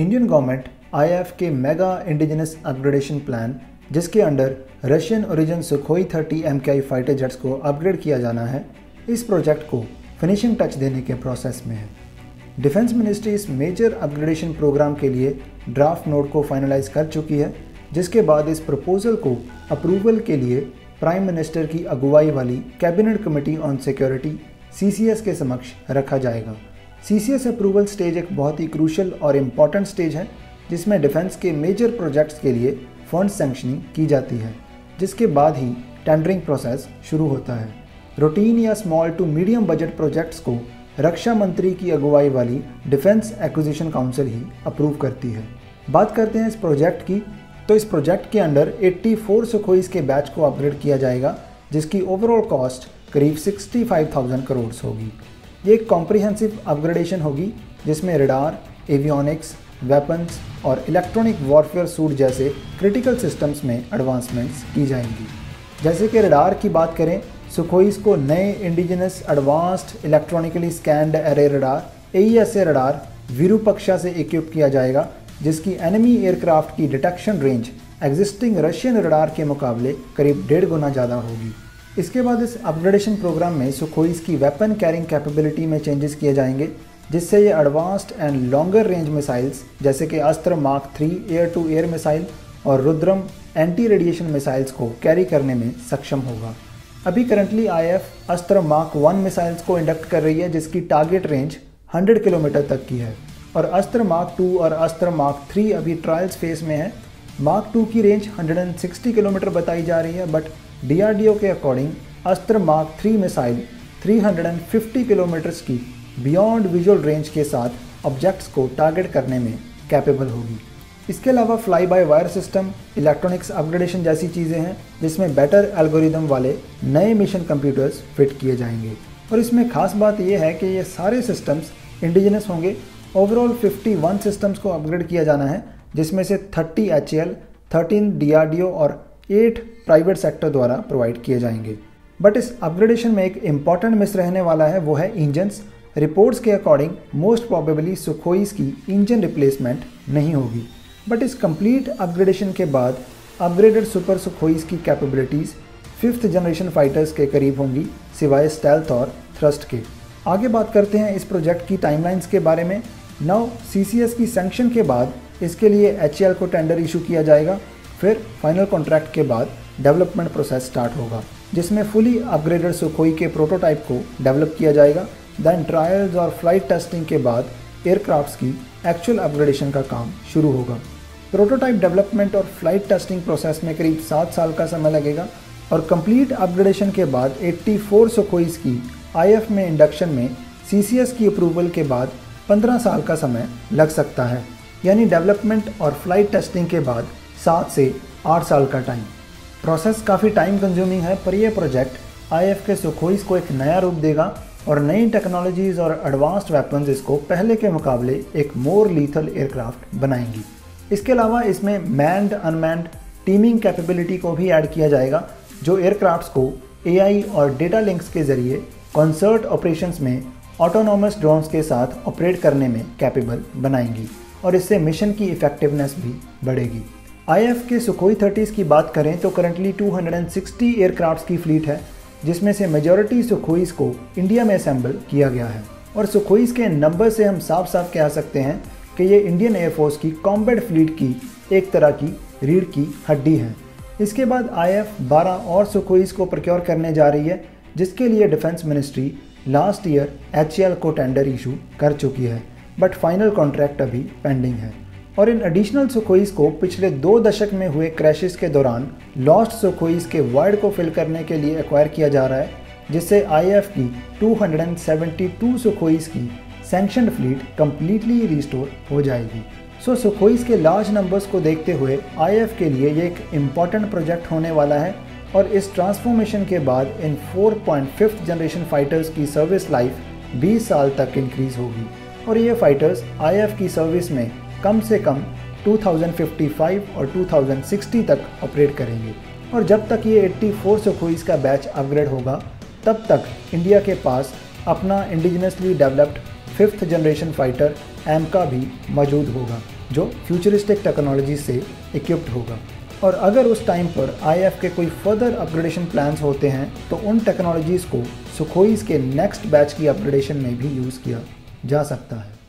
Indian government IAF के mega indigenous upgradation plan, जिसके under Russian origin Sukhoi 30 MKI fighter jets को upgrade किया जाना है, इस प्रोजेक्ट को फिनिशिंग टच देने के प्रोसेस में है। डिफेंस मिनिस्ट्री इस मेजर अपग्रेडेशन प्रोग्राम के लिए ड्राफ्ट नोट को फाइनलाइज कर चुकी है, जिसके बाद इस प्रपोजल को अप्रूवल के लिए प्राइम मिनिस्टर की अगुवाई वाली cabinet committee on security CCS के समक्ष रखा जाएगा। CCS अप्रूवल स्टेज एक बहुत ही क्रूशल और इम्पॉर्टेंट स्टेज है, जिसमें डिफेंस के मेजर प्रोजेक्ट्स के लिए फंड सैंक्शनिंग की जाती है, जिसके बाद ही टेंडरिंग प्रोसेस शुरू होता है। रूटीन या small to medium budget projects को रक्षा मंत्री की अगुवाई वाली डिफेंस एक्विजिशन काउंसिल ही अप्रूव करती है। बात करते हैं इस प्रोजेक्ट की, तो इस प्रोजेक्ट के अंडर 84 सुखोईस के बैच को अपग्रेड किया जाएगा, जिसकी ओवरऑल कॉस्ट करीब 65,000 करोड़ होगी। ये एक कॉम्प्रिहेंसिव अपग्रेडेशन होगी, जिसमें रडार, एवियोनिक्स, वेपन्स और इलेक्ट्रॉनिक वॉरफेयर सूट जैसे क्रिटिकल सिस्टम्स में एडवांसमेंट्स की जाएंगी। जैसे कि रडार की बात करें, सुखोईस को नए indigenous advanced electronically scanned array radar AESA radar Virupaksha से इक्विप किया जाएगा, जिसकी एनिमी एयरक्राफ्ट की detection range existing Russian radar के मुकाबले करीब 1.5 गुना ज़्यादा होगी। इसके बाद इस अपग्रेडेशन प्रोग्राम में सुखोईस की वेपन कैरिंग कैपेबिलिटी में चेंजेस किए जाएंगे, जिससे ये advanced and longer range missiles जैसे कि Astra mark 3 air to air missile और रुद्रम एंटी रेडिएशन मिसाइल्स को कैरी करने में सक्षम होगा। अभी currently IAF Astra mark 1 missiles को इंडक्ट कर रही है, जिसकी टारगेट रेंज 100 किलोमीटर तक की है, और अस्त्र मार्क 2 और अस्त्र मार्क 3 अभी ट्रायल्स फेज में है। मार्क 2 की रेंज 160 किलोमीटर बताई जा रही है, बट DRDO के according Astra mark 3 missile 350 kilometres की बियॉन्ड विजुअल रेंज के साथ ऑब्जेक्ट्स को टारगेट करने में कैपेबल होगी। इसके अलावा fly by wire system, electronics upgradation जैसी चीज़ें हैं, जिसमें बेटर एल्गोरिदम वाले नए मिशन कंप्यूटर्स फिट किए जाएंगे। और इसमें खास बात यह है कि ये सारे सिस्टम्स इंडिजिनस होंगे। ओवरऑल 51 सिस्टम्स को अपग्रेड किया जाना है, जिसमें से 30 HAL, 13 DRDO और 8 प्राइवेट सेक्टर द्वारा प्रोवाइड किए जाएंगे। बट इस अपग्रेडेशन में एक इम्पॉर्टेंट मिस रहने वाला है, वो है इंजन्स। रिपोर्ट्स के अकॉर्डिंग मोस्ट प्रोबेबली सुखोईस की इंजन रिप्लेसमेंट नहीं होगी, बट इस कंप्लीट अपग्रेडेशन के बाद अपग्रेडेड सुपर सुखोईस की कैपेबिलिटीज़ 5th जनरेशन फाइटर्स के करीब होंगी, सिवाय स्टेल्थ और थ्रस्ट के। आगे बात करते हैं इस प्रोजेक्ट की टाइमलाइंस के बारे में। नाउ CCS की सैंक्शन के बाद इसके लिए HAL को टेंडर इशू किया जाएगा, फिर फाइनल कॉन्ट्रैक्ट के बाद डेवलपमेंट प्रोसेस स्टार्ट होगा, जिसमें फुली अपग्रेडेड सुखोई के प्रोटोटाइप को डेवलप किया जाएगा। देन ट्रायल्स और फ्लाइट टेस्टिंग के बाद एयरक्राफ्ट्स की एक्चुअल अपग्रेडेशन का काम शुरू होगा। प्रोटोटाइप डेवलपमेंट और फ्लाइट टेस्टिंग प्रोसेस में करीब 7 साल का समय लगेगा, और कंप्लीट अपग्रेडेशन के बाद 84 सुखोईस की IAF में इंडक्शन में CCS की अप्रूवल के बाद 15 साल का समय लग सकता है, यानी डेवलपमेंट और फ्लाइट टेस्टिंग के बाद 7 से 8 साल का टाइम। प्रोसेस काफ़ी टाइम कंज्यूमिंग है, पर यह प्रोजेक्ट IAF के सुखोईस को एक नया रूप देगा और नई टेक्नोलॉजीज़ और एडवांस्ड वेपन्स इसको पहले के मुकाबले एक मोर लीथल एयरक्राफ्ट बनाएंगी। इसके अलावा इसमें मैन्ड अनमैन्ड टीमिंग कैपेबिलिटी को भी ऐड किया जाएगा, जो एयरक्राफ्ट्स को AI और डेटा लिंक्स के जरिए कॉन्सर्ट ऑपरेशंस में ऑटोनॉमस ड्रोन्स के साथ ऑपरेट करने में कैपेबल बनाएंगी, और इससे मिशन की इफेक्टिवनेस भी बढ़ेगी। IAF के सुखोई 30s की बात करें तो करंटली 260 एयरक्राफ्ट्स की फ्लीट है, जिसमें से मेजॉरिटी सुखोईस को इंडिया में असेंबल किया गया है, और सुखोईस के नंबर से हम साफ साफ कह सकते हैं कि ये इंडियन एयरफोर्स की कॉम्बैट फ्लीट की एक तरह की रीढ़ की हड्डी है। इसके बाद IAF 12 और सुखोईस को प्रोक्योर करने जा रही है, जिसके लिए defence ministry last year HAL को टेंडर इशू कर चुकी है, बट फाइनल कॉन्ट्रैक्ट अभी पेंडिंग है। और इन एडिशनल सुखोईस को पिछले 2 दशक में हुए क्रैशेस के दौरान लॉस्ट सुखोईस के वाइड को फिल करने के लिए एक्वायर किया जा रहा है, जिससे IAF की 272 सुखोईस की सैंक्शनड फ्लीट कंप्लीटली रिस्टोर हो जाएगी। सो सुखोईस के लार्ज नंबर्स को देखते हुए IAF के लिए ये एक इम्पॉर्टेंट प्रोजेक्ट होने वाला है, और इस ट्रांसफॉर्मेशन के बाद इन 4.5th जनरेशन फाइटर्स की सर्विस लाइफ 20 साल तक इंक्रीज होगी, और ये फाइटर्स IAF की सर्विस में कम से कम 2055 और 2060 तक ऑपरेट करेंगे। और जब तक ये 84 सुखोईस का बैच अपग्रेड होगा, तब तक इंडिया के पास अपना indigenously developed 5th generation fighter AMCA भी मौजूद होगा, जो फ्यूचरिस्टिक टेक्नोलॉजी से इक्विप्ड होगा। और अगर उस टाइम पर IAF के कोई फर्दर अपग्रेडेशन प्लान्स होते हैं तो उन टेक्नोलॉजीज़ को सुखोईस के नेक्स्ट बैच की अपग्रेडेशन में भी यूज़ किया जा सकता है।